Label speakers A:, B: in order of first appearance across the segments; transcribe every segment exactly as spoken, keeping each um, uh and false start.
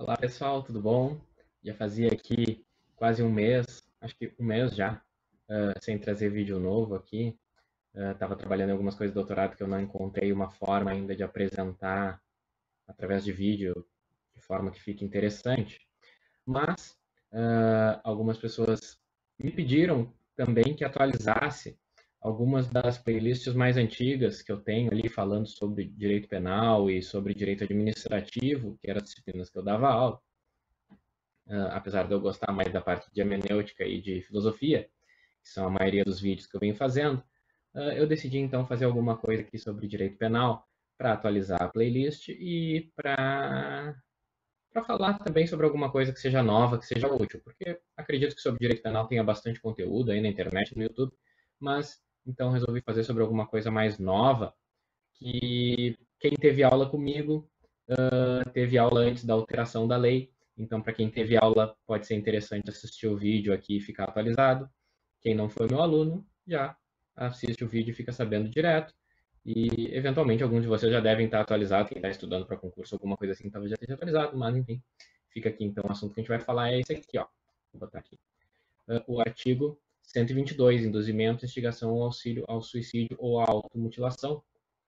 A: Olá pessoal, tudo bom? Já fazia aqui quase um mês, acho que um mês já, uh, sem trazer vídeo novo aqui. Estava uh, trabalhando em algumas coisas do doutorado que eu não encontrei uma forma ainda de apresentar através de vídeo, de forma que fique interessante. Mas uh, algumas pessoas me pediram também que atualizasse algumas das playlists mais antigas que eu tenho ali falando sobre direito penal e sobre direito administrativo, que eram as disciplinas que eu dava aula. Uh, apesar de eu gostar mais da parte de hermenêutica e de filosofia, que são a maioria dos vídeos que eu venho fazendo, uh, eu decidi então fazer alguma coisa aqui sobre direito penal para atualizar a playlist e para para falar também sobre alguma coisa que seja nova, que seja útil, porque acredito que sobre direito penal tenha bastante conteúdo aí na internet, no YouTube, mas então resolvi fazer sobre alguma coisa mais nova, que quem teve aula comigo uh, teve aula antes da alteração da lei. Então, para quem teve aula, pode ser interessante assistir o vídeo aqui e ficar atualizado. Quem não foi meu aluno, já assiste o vídeo e fica sabendo direto. E, eventualmente, alguns de vocês já devem estar atualizados. Quem está estudando para concurso, alguma coisa assim, talvez já esteja atualizado. Mas, enfim, fica aqui. Então, o assunto que a gente vai falar é esse aqui, ó. Vou botar aqui. Uh, o artigo cento e vinte e dois, induzimento, instigação ao auxílio ao suicídio ou à automutilação.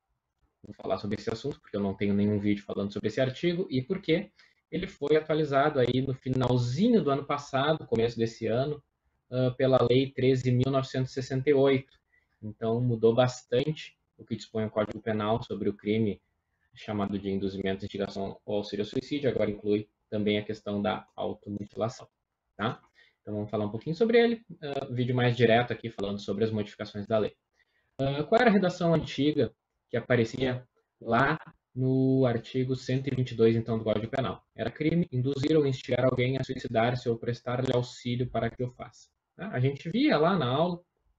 A: Vou falar sobre esse assunto, porque eu não tenho nenhum vídeo falando sobre esse artigo, e porque ele foi atualizado aí no finalzinho do ano passado, começo desse ano, uh, pela Lei treze mil novecentos e sessenta e oito. Então, mudou bastante o que dispõe o Código Penal sobre o crime chamado de induzimento, instigação ou auxílio ao suicídio, agora inclui também a questão da automutilação, tá? Então, vamos falar um pouquinho sobre ele, uh, vídeo mais direto aqui, falando sobre as modificações da lei. Uh, qual era a redação antiga que aparecia lá no artigo cento e vinte e dois, então, do Código Penal? Era crime induzir ou instigar alguém a suicidar-se ou prestar-lhe auxílio para que o faça. Tá? A gente via lá na aula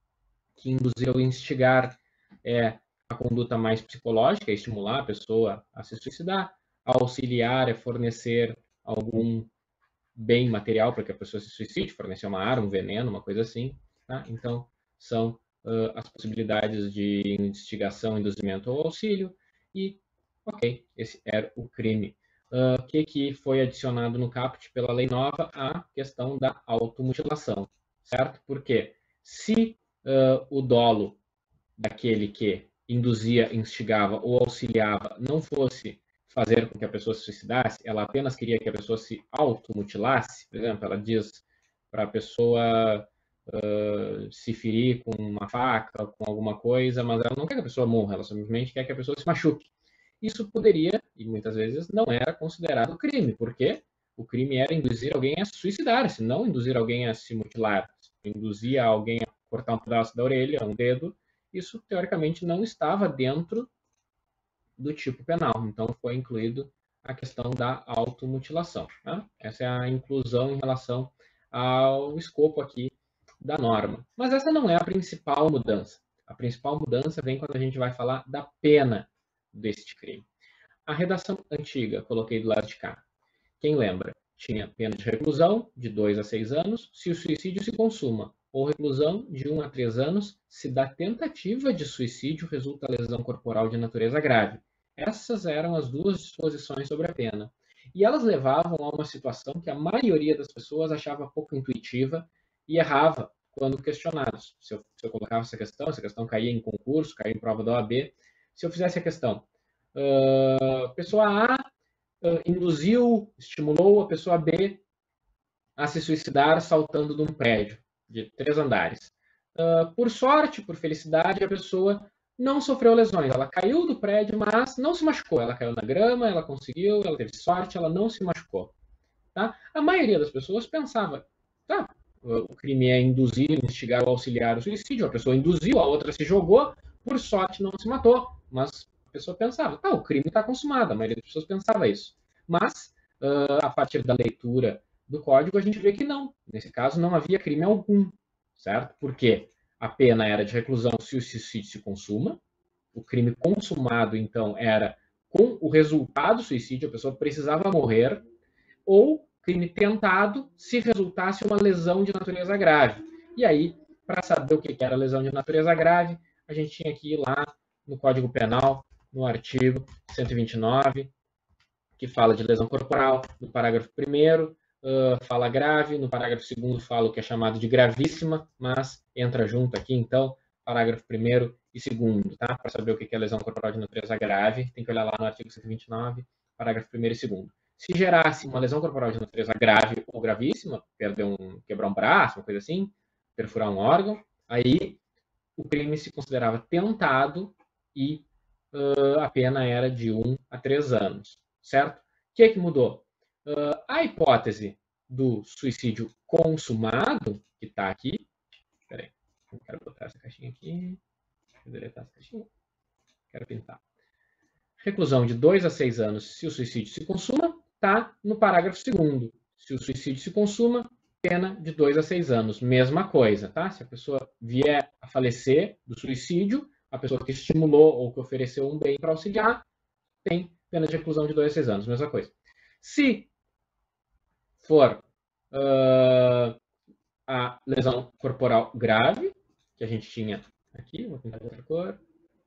A: que induzir ou instigar é a conduta mais psicológica, é estimular a pessoa a se suicidar. Auxiliar é fornecer algum bem material para que a pessoa se suicide, fornecer uma arma, um veneno, uma coisa assim. Tá? Então, são uh, as possibilidades de instigação, induzimento ou auxílio. E, ok, esse era o crime. O uh, que, que foi adicionado no caput pela lei nova? A questão da automutilação, certo? Porque se uh, o dolo daquele que induzia, instigava ou auxiliava não fosse fazer com que a pessoa se suicidasse, ela apenas queria que a pessoa se automutilasse, por exemplo, ela diz para a pessoa uh, se ferir com uma faca, com alguma coisa, mas ela não quer que a pessoa morra, ela simplesmente quer que a pessoa se machuque. Isso poderia, e muitas vezes não era considerado crime, porque o crime era induzir alguém a suicidar-se, não induzir alguém a se mutilar. Induzir alguém a cortar um pedaço da orelha, um dedo, isso teoricamente não estava dentro do tipo penal. Então foi incluído a questão da automutilação. Tá? Essa é a inclusão em relação ao escopo aqui da norma. Mas essa não é a principal mudança. A principal mudança vem quando a gente vai falar da pena deste crime. A redação antiga, coloquei do lado de cá. Quem lembra? Tinha pena de reclusão de dois a seis anos se o suicídio se consuma, ou reclusão de um a três anos se da tentativa de suicídio resulta lesão corporal de natureza grave. Essas eram as duas disposições sobre a pena. E elas levavam a uma situação que a maioria das pessoas achava pouco intuitiva e errava quando questionados. Se eu, se eu colocava essa questão, essa questão caía em concurso, caía em prova da O A B, se eu fizesse a questão, uh, pessoa A uh, induziu, estimulou a pessoa B a se suicidar saltando de um prédio de três andares. Uh, por sorte, por felicidade, a pessoa não sofreu lesões. Ela caiu do prédio, mas não se machucou. Ela caiu na grama, ela conseguiu, ela teve sorte, ela não se machucou. Tá? A maioria das pessoas pensava, tá, o crime é induzir, instigar ou auxiliar o suicídio. A pessoa induziu, a outra se jogou, por sorte não se matou. Mas a pessoa pensava, tá, o crime está consumado. A maioria das pessoas pensava isso. Mas, uh, a partir da leitura do código, a gente vê que não. Nesse caso, não havia crime algum, certo? Porque a pena era de reclusão se o suicídio se consuma. O crime consumado, então, era com o resultado do suicídio, a pessoa precisava morrer, ou crime tentado se resultasse uma lesão de natureza grave. E aí, para saber o que era lesão de natureza grave, a gente tinha que ir lá no Código Penal, no artigo cento e vinte e nove, que fala de lesão corporal, no parágrafo primeiro, uh, fala grave, no parágrafo segundo fala o que é chamado de gravíssima, mas entra junto aqui, então, parágrafo primeiro e segundo, tá? Para saber o que é lesão corporal de natureza grave, tem que olhar lá no artigo cento e vinte e nove, parágrafo primeiro e segundo. Se gerasse uma lesão corporal de natureza grave ou gravíssima, perder um, quebrar um braço, uma coisa assim, perfurar um órgão, aí o crime se considerava tentado e uh, a pena era de um a três anos, certo? O que é que mudou? Uh, a hipótese do suicídio consumado, que está aqui, peraí, eu quero botar essa caixinha aqui, vou deletar essa caixinha, quero pintar. Reclusão de dois a seis anos se o suicídio se consuma, está no parágrafo segundo. Se o suicídio se consuma, pena de dois a seis anos. Mesma coisa, tá? Se a pessoa vier a falecer do suicídio, a pessoa que estimulou ou que ofereceu um bem para auxiliar, tem pena de reclusão de dois a seis anos. Mesma coisa. Se for uh, a lesão corporal grave, que a gente tinha aqui, vou pintar de outra cor.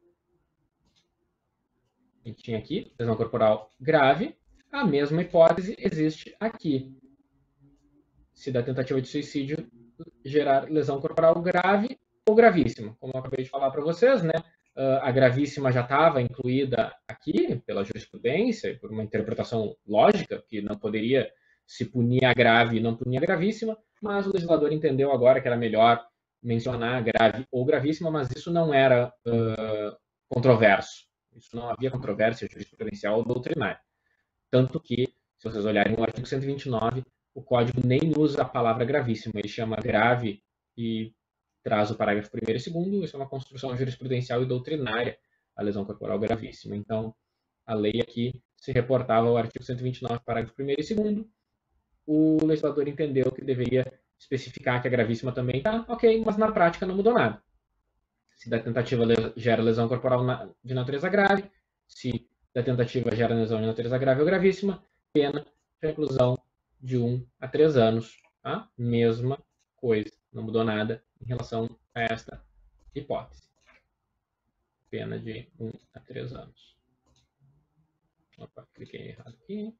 A: A gente tinha aqui, lesão corporal grave, a mesma hipótese existe aqui. Se da tentativa de suicídio gerar lesão corporal grave ou gravíssima. Como eu acabei de falar para vocês, né? A gravíssima já estava incluída aqui pela jurisprudência, por uma interpretação lógica, que não poderia se punir a grave e não punir a gravíssima, mas o legislador entendeu agora que era melhor mencionar grave ou gravíssima, mas isso não era uh, controverso. Isso não havia controvérsia jurisprudencial ou doutrinária. Tanto que, se vocês olharem no artigo cento e vinte e nove, o Código nem usa a palavra gravíssima, ele chama grave e traz o parágrafo primeiro e segundo, isso é uma construção jurisprudencial e doutrinária, a lesão corporal gravíssima. Então, a lei aqui se reportava ao artigo cento e vinte e nove, parágrafo primeiro e segundo, o legislador entendeu que deveria especificar que a gravíssima também está, ok, mas na prática não mudou nada. Se da tentativa gera lesão corporal de natureza grave, se da tentativa gera lesão de natureza grave ou gravíssima, pena reclusão de um a três anos. Tá? Mesma coisa, não mudou nada em relação a esta hipótese. Pena de um a três anos. Opa, cliquei errado aqui.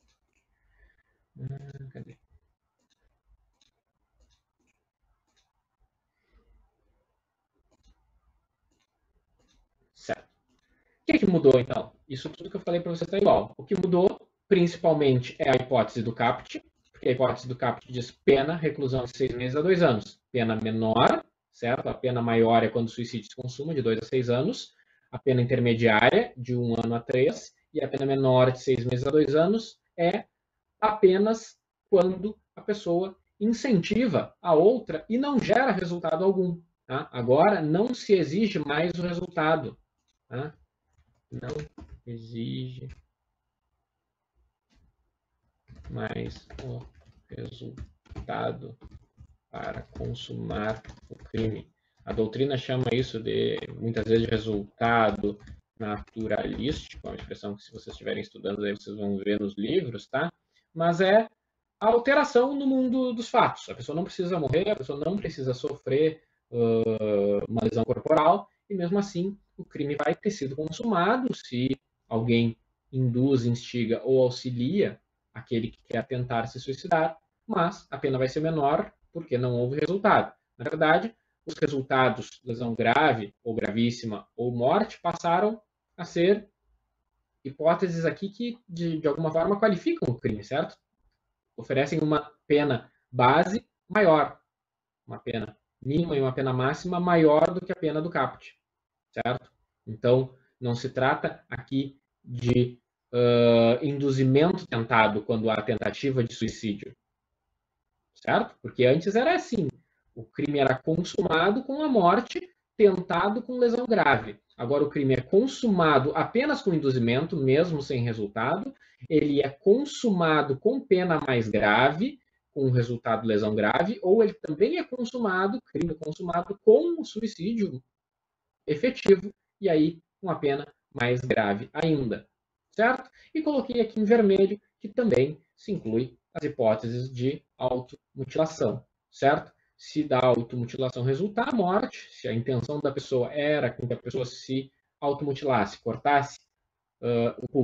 A: Ah, cadê? Certo. O que, é que mudou, então? Isso tudo que eu falei para você está igual. O que mudou, principalmente, é a hipótese do caput, porque a hipótese do caput diz pena, reclusão de seis meses a dois anos. Pena menor, certo? A pena maior é quando o suicídio se consuma, de dois a seis anos. A pena intermediária, de um ano a três. E a pena menor, de seis meses a dois anos, é apenas quando a pessoa incentiva a outra e não gera resultado algum. Tá? Agora, não se exige mais o resultado. Tá? Não exige mais o resultado para consumar o crime. A doutrina chama isso de, muitas vezes, de resultado naturalístico, é uma expressão que, se vocês estiverem estudando, aí vocês vão ver nos livros, tá? Mas é a alteração no mundo dos fatos. A pessoa não precisa morrer, a pessoa não precisa sofrer uh, uma lesão corporal, e mesmo assim o crime vai ter sido consumado se alguém induz, instiga ou auxilia aquele que quer tentar se suicidar, mas a pena vai ser menor porque não houve resultado. Na verdade, os resultados, lesão grave ou gravíssima ou morte, passaram a ser hipóteses aqui que, de, de alguma forma, qualificam o crime, certo? Oferecem uma pena base maior, uma pena mínima e uma pena máxima maior do que a pena do caput, certo? Então, não se trata aqui de uh, induzimento tentado quando há tentativa de suicídio, certo? Porque antes era assim, o crime era consumado com a morte, tentado com lesão grave. Agora o crime é consumado apenas com induzimento, mesmo sem resultado, ele é consumado com pena mais grave, com resultado lesão grave, ou ele também é consumado, crime consumado com suicídio efetivo, e aí uma pena mais grave ainda, certo? E coloquei aqui em vermelho que também se inclui as hipóteses de automutilação, certo? Se da automutilação resultar a morte, se a intenção da pessoa era que a pessoa se automutilasse, cortasse uh, o pulso,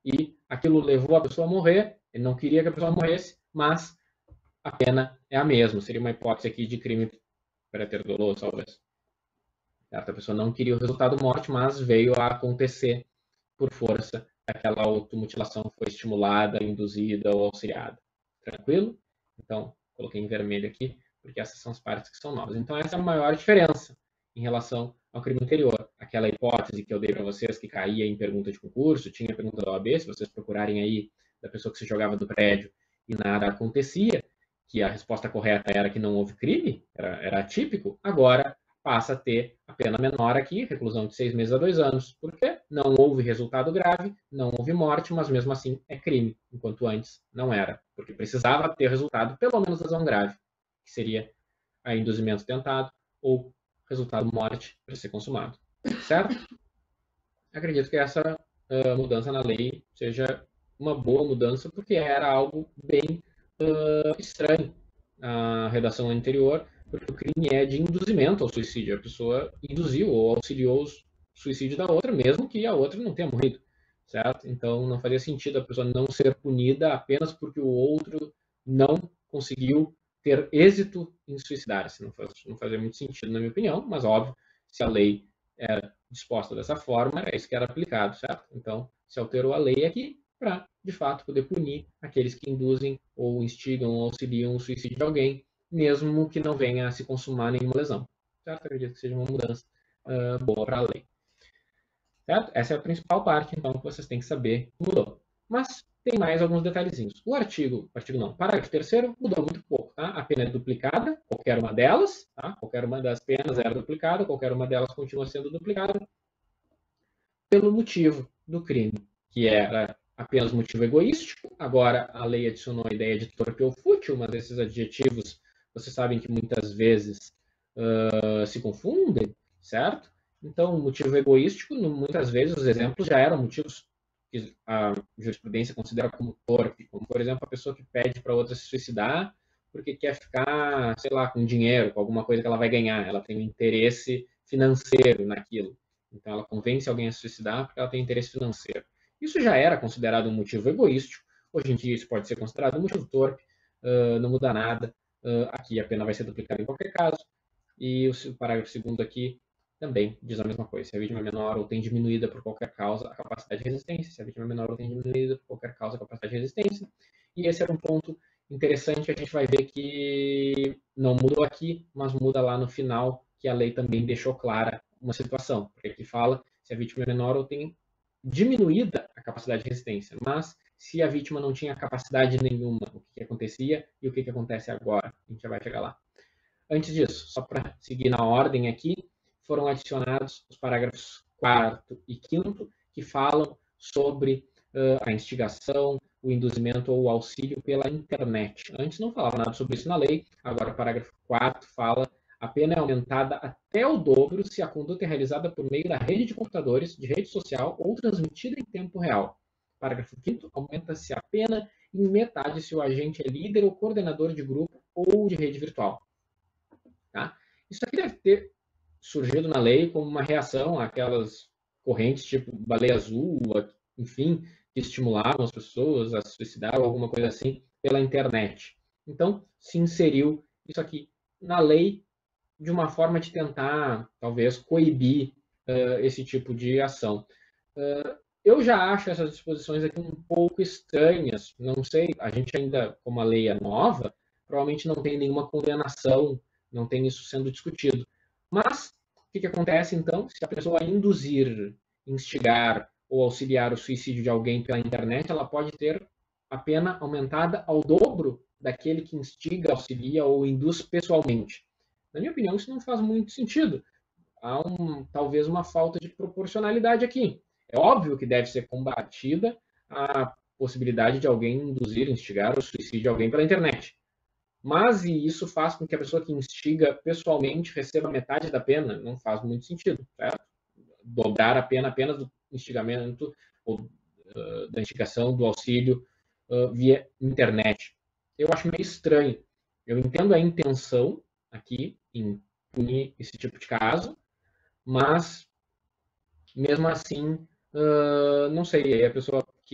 A: e aquilo levou a pessoa a morrer, ele não queria que a pessoa morresse, mas a pena é a mesma. Seria uma hipótese aqui de crime preterdoloso, talvez. Certo? A pessoa não queria o resultado morte, mas veio a acontecer por força daquela automutilação que foi estimulada, induzida ou auxiliada. Tranquilo? Então, coloquei em vermelho aqui, porque essas são as partes que são novas. Então, essa é a maior diferença em relação ao crime anterior. Aquela hipótese que eu dei para vocês, que caía em pergunta de concurso, tinha pergunta da O A B, se vocês procurarem aí da pessoa que se jogava do prédio e nada acontecia, que a resposta correta era que não houve crime, era, era atípico, agora passa a ter a pena menor aqui, reclusão de seis meses a dois anos. Por quê? Não houve resultado grave, não houve morte, mas mesmo assim é crime, enquanto antes não era, porque precisava ter resultado pelo menos lesão grave, que seria a induzimento tentado ou resultado morte para ser consumado. Certo? Acredito que essa uh, mudança na lei seja uma boa mudança, porque era algo bem uh, estranho a redação anterior, porque o crime é de induzimento ao suicídio. A pessoa induziu ou auxiliou o suicídio da outra, mesmo que a outra não tenha morrido, certo? Então não faria sentido a pessoa não ser punida apenas porque o outro não conseguiu ter êxito em suicidar-se. Não, faz, não fazia muito sentido, na minha opinião, mas óbvio, se a lei era disposta dessa forma, era isso que era aplicado, certo? Então se alterou a lei aqui para, de fato, poder punir aqueles que induzem ou instigam ou auxiliam o suicídio de alguém, mesmo que não venha a se consumar nenhuma lesão. Certo? Acredito que seja uma mudança uh, boa para a lei. Certo? Essa é a principal parte, então, que vocês têm que saber que mudou. Mas tem mais alguns detalhezinhos. O artigo, artigo não, parágrafo terceiro mudou muito pouco, tá? A pena é duplicada, qualquer uma delas, tá? Qualquer uma das penas era duplicada, qualquer uma delas continua sendo duplicada pelo motivo do crime, que era apenas motivo egoístico. Agora a lei adicionou a ideia de torpe ou fútil, mas esses adjetivos, vocês sabem que muitas vezes uh, se confundem, certo? Então, motivo egoístico, muitas vezes os exemplos já eram motivos que a jurisprudência considera como torpe, como, por exemplo, a pessoa que pede para outra se suicidar porque quer ficar, sei lá, com dinheiro, com alguma coisa que ela vai ganhar, ela tem um interesse financeiro naquilo. Então, ela convence alguém a se suicidar porque ela tem interesse financeiro. Isso já era considerado um motivo egoístico. Hoje em dia, isso pode ser considerado um motivo torpe. Uh, não muda nada. Uh, aqui, a pena vai ser duplicada em qualquer caso. E o parágrafo segundo aqui também diz a mesma coisa. Se a vítima é menor ou tem diminuída por qualquer causa a capacidade de resistência. Se a vítima é menor ou tem diminuída por qualquer causa a capacidade de resistência. E esse era um ponto interessante. A gente vai ver que não mudou aqui, mas muda lá no final, que a lei também deixou clara uma situação, porque aqui fala se a vítima é menor ou tem diminuída a capacidade de resistência, mas se a vítima não tinha capacidade nenhuma, o que, que acontecia e o que, que acontece agora? A gente já vai chegar lá. Antes disso, só para seguir na ordem aqui, foram adicionados os parágrafos quarto e quinto, que falam sobre uh, a instigação, o induzimento ou o auxílio pela internet. Antes não falava nada sobre isso na lei, agora o parágrafo quarto fala a pena é aumentada até o dobro se a conduta é realizada por meio da rede de computadores, de rede social ou transmitida em tempo real. Parágrafo quinto, aumenta-se a pena em metade se o agente é líder ou coordenador de grupo ou de rede virtual. Tá? Isso aqui deve ter surgido na lei como uma reação àquelas correntes tipo baleia azul, enfim, que estimulavam as pessoas a se suicidar ou alguma coisa assim pela internet. Então, se inseriu isso aqui na lei de uma forma de tentar, talvez, coibir uh, esse tipo de ação. Uh, eu já acho essas disposições aqui um pouco estranhas. Não sei, a gente ainda, como a lei é nova, provavelmente não tem nenhuma condenação, não tem isso sendo discutido. Mas, o que, que acontece, então, se a pessoa induzir, instigar ou auxiliar o suicídio de alguém pela internet, ela pode ter a pena aumentada ao dobro daquele que instiga, auxilia ou induz pessoalmente. Na minha opinião, isso não faz muito sentido. Há um, talvez uma falta de proporcionalidade aqui. É óbvio que deve ser combatida a possibilidade de alguém induzir, instigar o suicídio de alguém pela internet. Mas e isso faz com que a pessoa que instiga pessoalmente receba metade da pena? Não faz muito sentido, certo? Dobrar a pena apenas do instigamento ou uh, da instigação, do auxílio uh, via internet. Eu acho meio estranho. Eu entendo a intenção aqui em punir esse tipo de caso, mas mesmo assim, uh, não sei, a pessoa que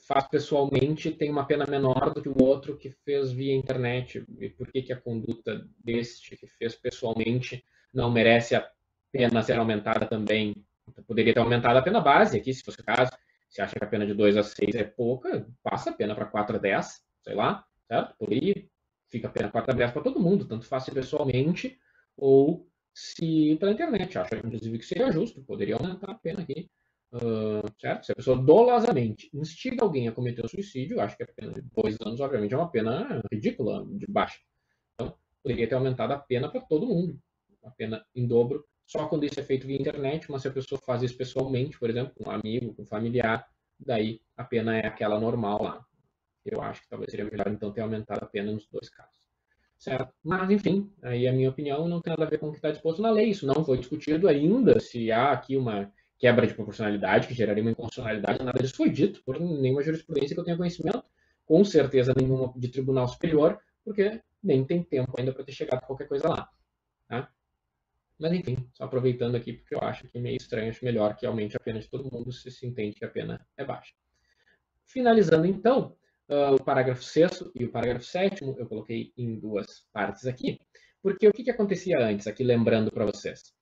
A: faz pessoalmente tem uma pena menor do que o outro que fez via internet? E por que, que a conduta deste que fez pessoalmente não merece a pena ser aumentada também? Então, poderia ter aumentado a pena base aqui, se fosse o caso. Se acha que a pena de dois a seis é pouca, passa a pena para quatro a dez, sei lá, certo? Poderia, fica a pena quatro a dez para todo mundo, tanto faz se pessoalmente ou se pela internet. Acho, inclusive, que seria justo, poderia aumentar a pena aqui. Uh, certo? Se a pessoa dolosamente instiga alguém a cometer o suicídio, acho que a pena de dois anos, obviamente, é uma pena ridícula, de baixa. Então, poderia ter aumentado a pena para todo mundo, a pena em dobro, só quando isso é feito via internet, mas se a pessoa faz isso pessoalmente, por exemplo, com um amigo, com um familiar, daí a pena é aquela normal lá. Eu acho que talvez seria melhor, então, ter aumentado a pena nos dois casos. Certo? Mas, enfim, aí a minha opinião não tem nada a ver com o que está disposto na lei. Isso não foi discutido ainda, se há aqui uma quebra de proporcionalidade que geraria uma inconstitucionalidade, nada disso foi dito por nenhuma jurisprudência que eu tenha conhecimento, com certeza nenhuma de tribunal superior, porque nem tem tempo ainda para ter chegado a qualquer coisa lá. Tá? Mas enfim, só aproveitando aqui, porque eu acho que é meio estranho, acho melhor que aumente a pena de todo mundo se se entende que a pena é baixa. Finalizando então, uh, o parágrafo sexto e o parágrafo sétimo, eu coloquei em duas partes aqui, porque o que, que acontecia antes, aqui lembrando para vocês.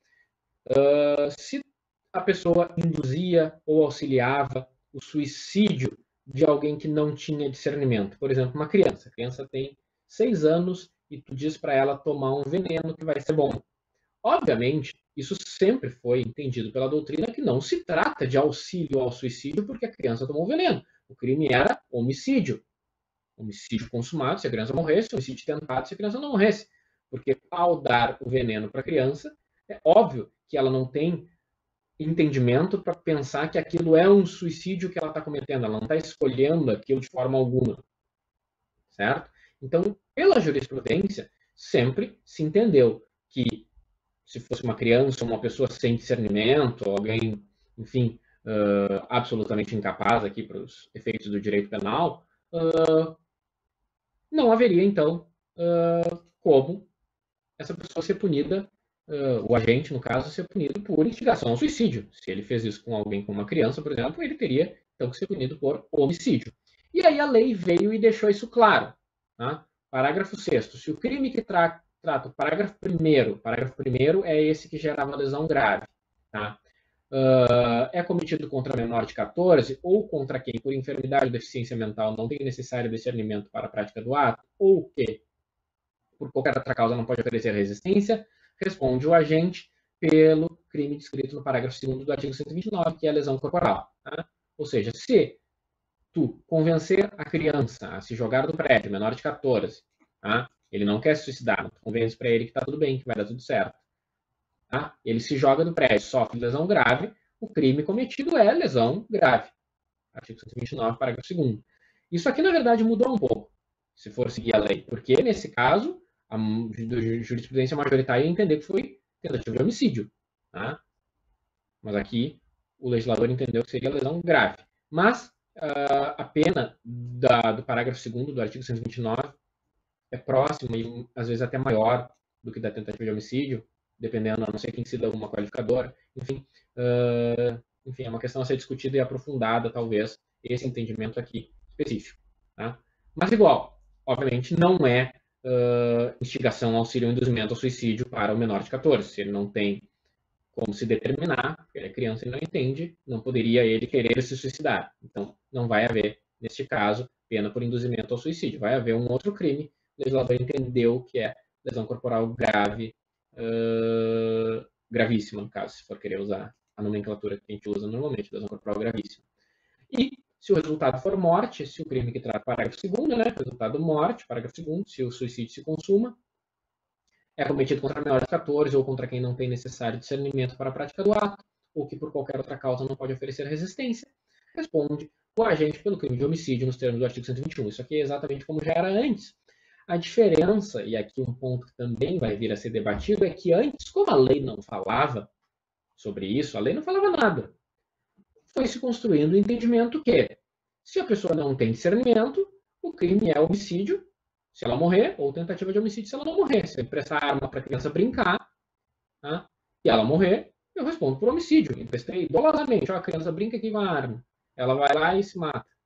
A: Uh, se a pessoa induzia ou auxiliava o suicídio de alguém que não tinha discernimento. Por exemplo, uma criança. A criança tem seis anos e tu diz para ela tomar um veneno que vai ser bom. Obviamente, isso sempre foi entendido pela doutrina que não se trata de auxílio ao suicídio porque a criança tomou veneno. O crime era homicídio. Homicídio consumado se a criança morresse, homicídio tentado se a criança não morresse. Porque ao dar o veneno para a criança, é óbvio que ela não tem entendimento para pensar que aquilo é um suicídio que ela está cometendo. Ela não está escolhendo aquilo de forma alguma. Certo? Então, pela jurisprudência, sempre se entendeu que se fosse uma criança, uma pessoa sem discernimento, alguém, enfim, uh, absolutamente incapaz aqui para os efeitos do direito penal, uh, não haveria, então, uh, como essa pessoa ser punida, uh, o agente, no caso, ser punido por instigação ao suicídio. Se ele fez isso com alguém, com uma criança, por exemplo, ele teria, então, que ser punido por homicídio. E aí a lei veio e deixou isso claro. Tá? Parágrafo sexto. Se o crime que tra trata o parágrafo primeiro, parágrafo primeiro é esse que gerava lesão grave, tá? Uh, é cometido contra menor de quatorze ou contra quem, por enfermidade ou deficiência mental, não tem necessário discernimento para a prática do ato, ou que, por qualquer outra causa, não pode oferecer resistência, responde o agente pelo crime descrito no parágrafo segundo do artigo cento e vinte e nove, que é a lesão corporal. Tá? Ou seja, se tu convencer a criança a se jogar do prédio, menor de quatorze, tá? Ele não quer se suicidar, tu convence para ele que está tudo bem, que vai dar tudo certo. Tá? Ele se joga do prédio, sofre lesão grave, o crime cometido é lesão grave. Artigo cento e vinte e nove, parágrafo segundo. Isso aqui, na verdade, mudou um pouco, se for seguir a lei, porque, nesse caso, a jurisprudência majoritária ia entender que foi tentativa de homicídio. Tá? Mas aqui, o legislador entendeu que seria lesão grave. Mas uh, a pena da, do parágrafo segundo do artigo cento e vinte e nove é próxima e, às vezes, até maior do que da tentativa de homicídio, dependendo, a não ser quem se dá uma qualificadora. Enfim, uh, enfim, é uma questão a ser discutida e aprofundada, talvez, esse entendimento aqui específico. Tá? Mas, igual, obviamente, não é uh, instigação, auxílio ou induzimento ao suicídio para o menor de quatorze. Se ele não tem como se determinar, porque ele é criança e não entende, não poderia ele querer se suicidar. Então, não vai haver, neste caso, pena por induzimento ao suicídio. Vai haver um outro crime, o legislador entendeu que é lesão corporal grave, uh, gravíssima, no caso, se for querer usar a nomenclatura que a gente usa normalmente, lesão corporal gravíssima. E, se o resultado for morte, se o crime que trata parágrafo segundo, né, resultado morte, parágrafo segundo, se o suicídio se consuma, é cometido contra menores de quatorze ou contra quem não tem necessário discernimento para a prática do ato, ou que por qualquer outra causa não pode oferecer resistência, responde o agente pelo crime de homicídio nos termos do artigo cento e vinte e um. Isso aqui é exatamente como já era antes. A diferença, e aqui um ponto que também vai vir a ser debatido, é que antes, como a lei não falava sobre isso, a lei não falava nada. Foi se construindo o entendimento que, se a pessoa não tem discernimento, o crime é homicídio, se ela morrer, ou tentativa de homicídio se ela não morrer. Se eu emprestar arma para a criança brincar, tá? E ela morrer, eu respondo por homicídio. Emprestei dolosamente, ó, a criança brinca aqui com a arma. Ela vai lá e se mata.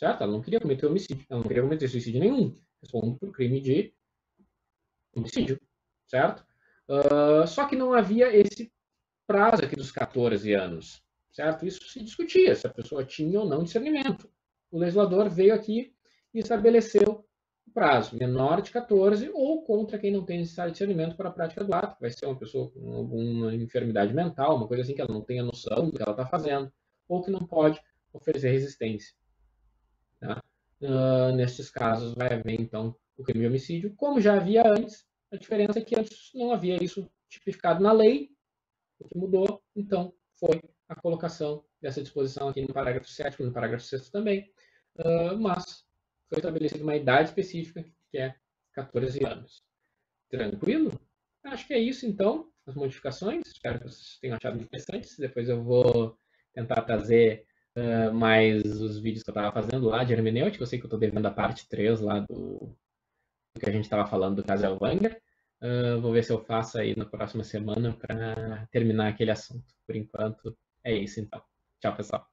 A: certo? Ela não queria cometer homicídio, ela não queria cometer suicídio nenhum, responde por crime de homicídio, certo? Uh, só que não havia esse prazo aqui dos quatorze anos, certo? Isso se discutia, se a pessoa tinha ou não discernimento. O legislador veio aqui e estabeleceu o prazo, menor de quatorze ou contra quem não tem necessário discernimento para a prática do ato, vai ser uma pessoa com alguma enfermidade mental, uma coisa assim que ela não tenha noção do que ela está fazendo, ou que não pode oferecer resistência. Tá? Uh, nesses casos vai haver, então, o crime de homicídio, como já havia antes. A diferença é que antes não havia isso tipificado na lei, o que mudou, então, foi a colocação dessa disposição aqui no parágrafo sétimo, no parágrafo sexto também, uh, mas foi estabelecida uma idade específica, que é quatorze anos. Tranquilo? Acho que é isso, então, as modificações. Espero que vocês tenham achado interessantes. Depois eu vou tentar trazer uh, mais os vídeos que eu estava fazendo lá de hermenêutica. Eu sei que eu estou devendo a parte três lá do, do que a gente estava falando do caso Elvanger. Uh, vou ver se eu faço aí na próxima semana para terminar aquele assunto. Por enquanto, é isso então. Tchau, pessoal.